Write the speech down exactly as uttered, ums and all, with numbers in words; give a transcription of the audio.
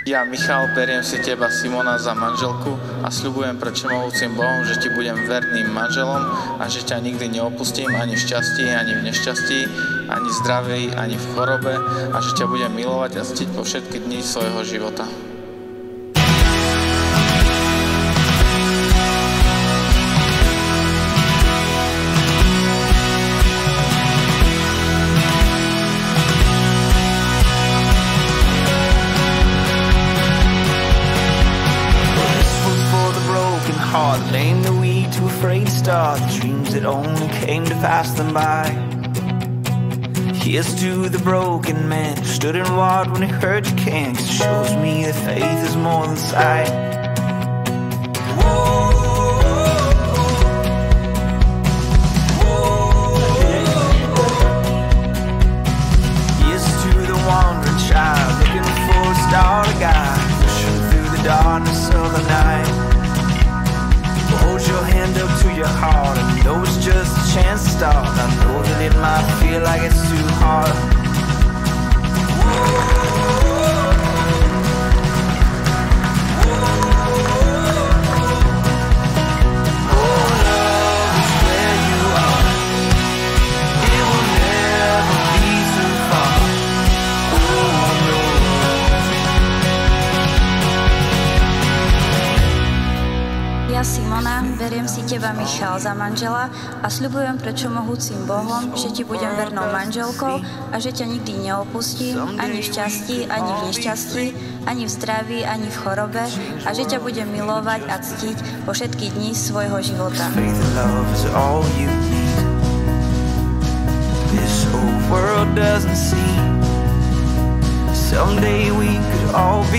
Ja, Michal, beriem si teba, Simona, za manželku a sľubujem pred všemohúcim Bohom, že ti budem verným manželom a že ťa nikdy neopustím ani v šťastí, ani v nešťastí, ani v zdraví, ani v chorobe a že ťa budem milovať a ctiť po všetky dni svojho života. The lame, the weak, too afraid to start the dreams that only came to pass them by. Here's to the broken man who stood and walked when he heard you can't, 'cause it shows me that faith is more than sight. Here's to the wandering child looking for a star to guide, pushing through the darkness of the night. Hold your hand up to your heart. I know it's just a chance to start. I know that it might feel like it's too hard. Simona, beriem si teba, Michal, za manžela a sľubujem pred všemohúcim Bohom, že ti budem vernou manželkou a že ťa nikdy neopustím, ani v šťastí, ani v nešťastí, ani v zdraví, ani v chorobe a že ťa budem milovať a ctiť po všetky dni svojho života. Someday we could all